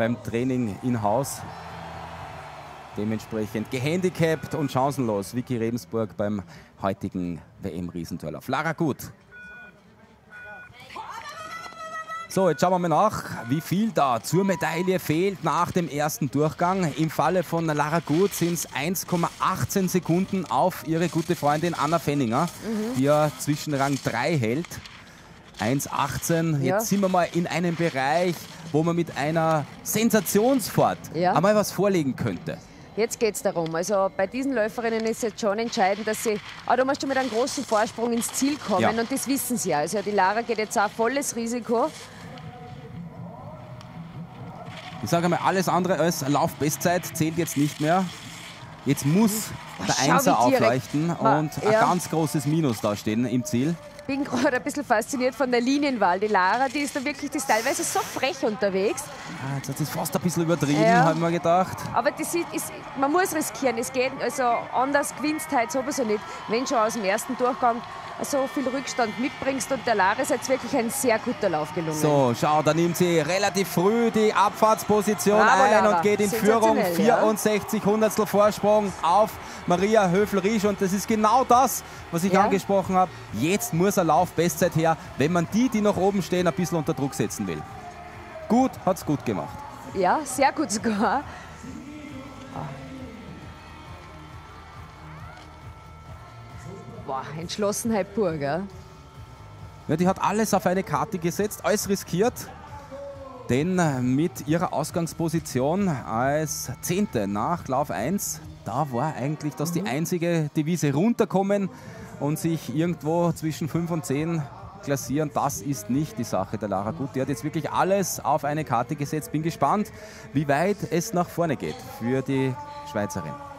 beim Training in Haus. Dementsprechend gehandicapt und chancenlos Vicky Rebensburg beim heutigen WM-Riesentorlauf. Lara Gut. So, jetzt schauen wir mal nach, wie viel da zur Medaille fehlt nach dem ersten Durchgang. Im Falle von Lara Gut sind es 1,18 Sekunden auf ihre gute Freundin Anna Fenninger, die ja zwischen Rang 3 hält. 1,18. Ja. Jetzt sind wir mal in einem Bereich, wo man mit einer Sensationsfahrt einmal was vorlegen könnte. Jetzt geht es darum. Also bei diesen Läuferinnen ist jetzt schon entscheidend, dass sie, da musst du mit einem großen Vorsprung ins Ziel kommen und das wissen sie ja. Also die Lara geht jetzt auch volles Risiko. Ich sage mal, alles andere als Laufbestzeit zählt jetzt nicht mehr. Jetzt muss der Einser aufleuchten und ein ganz großes Minus da stehen im Ziel. Ich bin gerade ein bisschen fasziniert von der Linienwahl. Die Lara, die ist da wirklich, die ist teilweise so frech unterwegs. Jetzt hat sie es fast ein bisschen übertrieben, habe ich mir gedacht. Aber das man muss riskieren. Es geht, also anders gewinnst du heute sowieso nicht, wenn schon aus dem ersten Durchgang so viel Rückstand mitbringst. Und der Lara ist jetzt wirklich ein sehr guter Lauf gelungen. So, schau, da nimmt sie relativ früh die Abfahrtsposition ein und geht in Führung. 64 Hundertstel Vorsprung auf Maria Höfl-Riesch. Und das ist genau das, was ich angesprochen habe. Jetzt muss eine Laufbestzeit her, wenn man die noch oben stehen, ein bisschen unter Druck setzen will. Gut, hat es gut gemacht. Ja, sehr gut sogar. Boah, Entschlossenheit pur, gell? Ja, die hat alles auf eine Karte gesetzt, alles riskiert. Denn mit ihrer Ausgangsposition als 10. nach Lauf 1, da war eigentlich das die einzige Devise: runterkommen und sich irgendwo zwischen 5 und 10 klassieren. Das ist nicht die Sache der Lara Gut. Die hat jetzt wirklich alles auf eine Karte gesetzt. Bin gespannt, wie weit es nach vorne geht für die Schweizerin.